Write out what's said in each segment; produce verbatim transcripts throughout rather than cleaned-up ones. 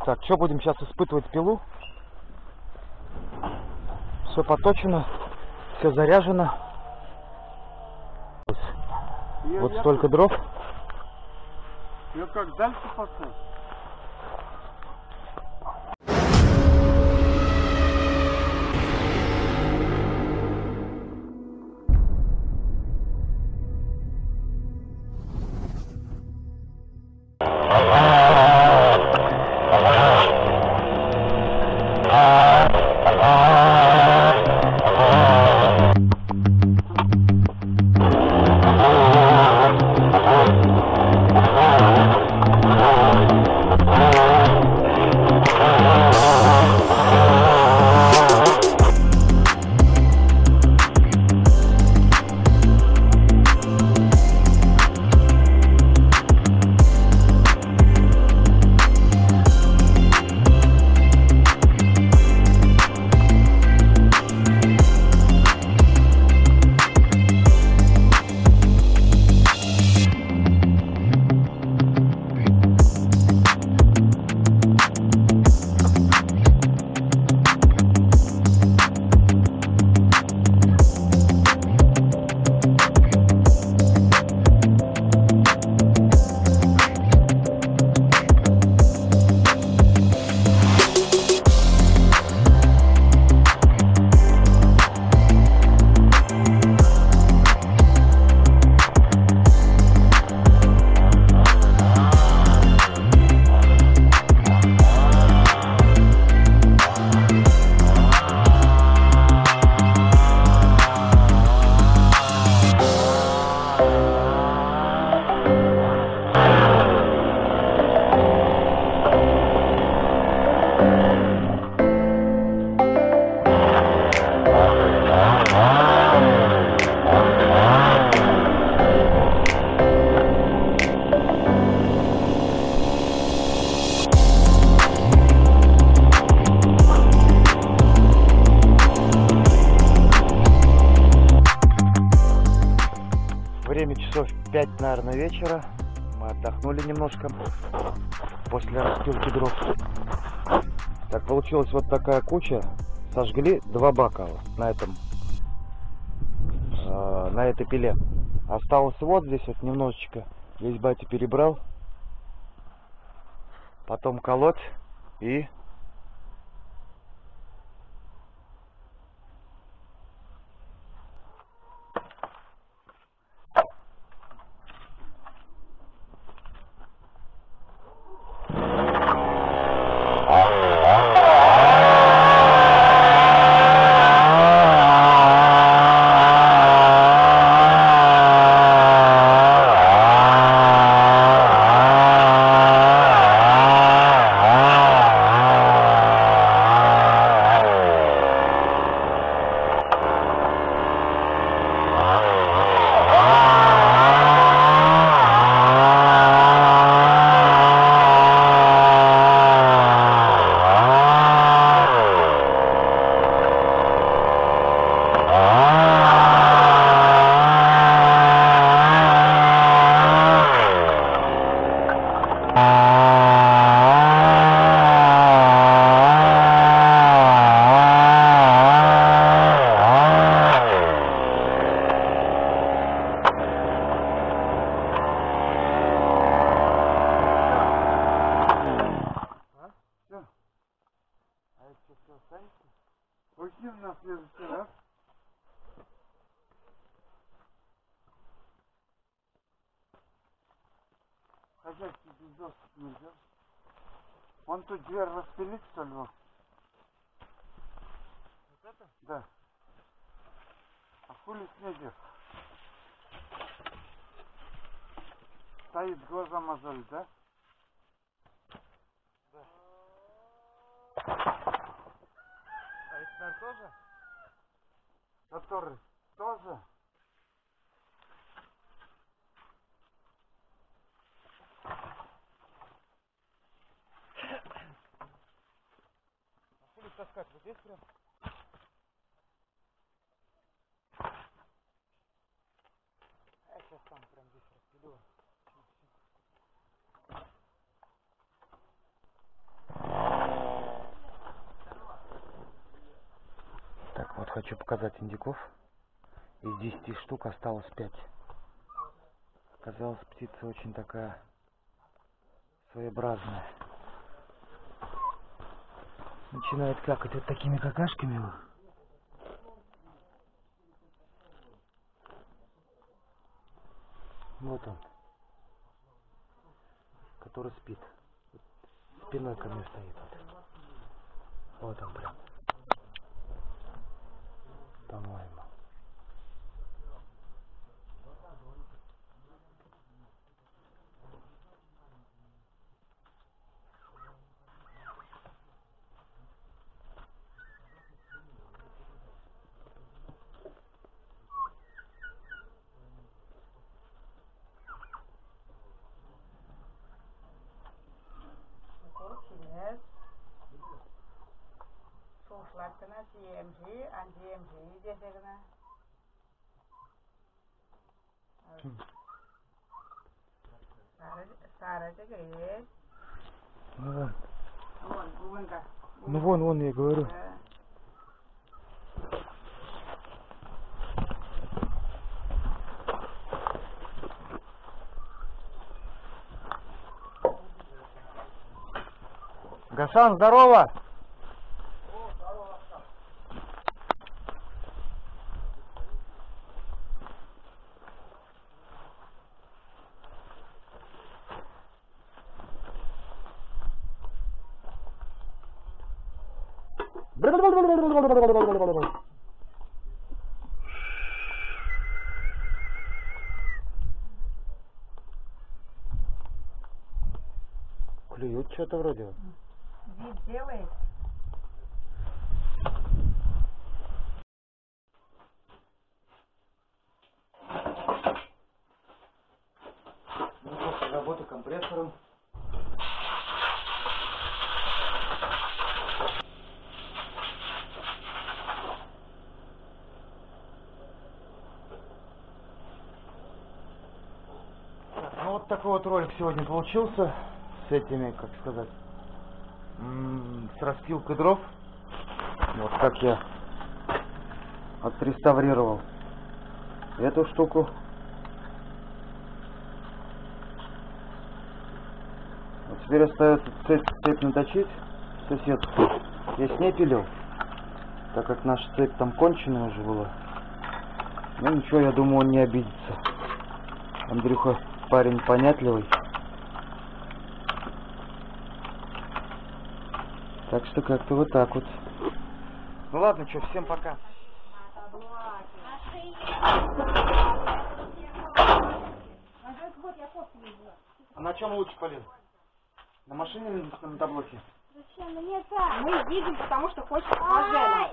Так, что будем сейчас испытывать пилу? Все поточено, все заряжено. Я, вот я столько тут. дров. Ну как, дальше пошел? Время часов пять, наверное, вечера. Мы отдохнули немножко после распилки дров. Так, получилась вот такая куча. Сожгли два бака на этом, э, на этой пиле. Осталось вот здесь вот немножечко. Здесь батя перебрал. Потом колоть и... Возьмем на следующий раз. Хозяйский без доступ нельзя. Вон тут дверь распилить, что ли? Вот это? Да. А хули снегер? Стоит, глаза мозоль, да? Да. А это, наверное, тоже? Который тоже? А хули таскать? Вот здесь прям? Я сейчас там прям здесь распилю. хочу показать индюков. Из десяти штук осталось пять. Оказалась птица очень такая своеобразная. Начинает какать вот такими какашками. Вот он, который спит. Спиной ко мне стоит. Вот он прям. По-моему. So'zlabgina G M G, and G M G desagina. Сара говорит. Ну вон. Вон, вон, да. Ну вон, вон, я говорю. Гасан, здорово! Клюют что-то вроде. Вид делает. Ну, после работы компрессором. Ну вот такой вот ролик сегодня получился с этими, как сказать, с распилкой дров. Вот как я отреставрировал эту штуку. Вот теперь остается цепь, цепь наточить соседскую. Я с ней пилил, так как наша цепь там конченая уже была. Ну ничего, я думаю, он не обидится. Андрюха парень понятливый. Так что как-то вот так вот. Ну ладно, что, всем пока. А на чем лучше, Полин? На машине или на мотоблоке? Зачем? Ну нет, а. Мы едем, потому что хочешь пожарить.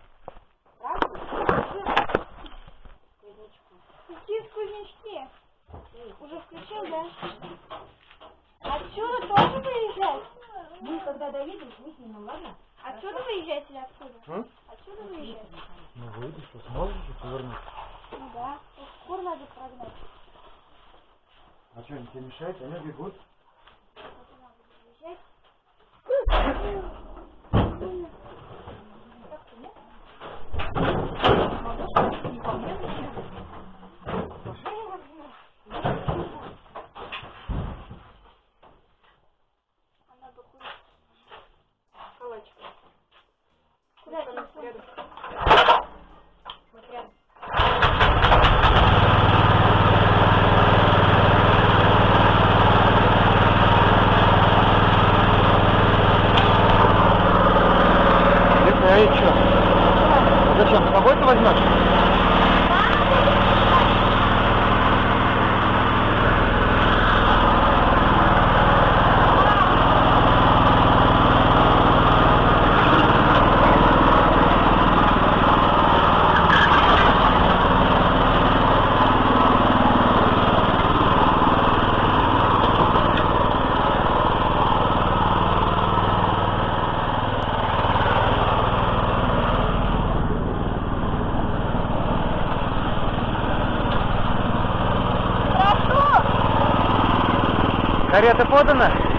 Правда? Какие сквознячки? Уже включил, да? Отсюда тоже выезжать? Мы когда доедем, мы снимем, ладно? Отсюда выезжать или откуда? М? Отсюда выезжать? Ну выйдешь, что сможешь же повернуть. Ну да. Вот кур надо прогнать. А что, они тебе мешают? Они бегут. Вот надо выезжать. Так-то нет? Не по мне, Она бы курить. Колочка. Куда телефон? вот рядом. А и что? А зачем? С собой ты возьмешь? Карета подана?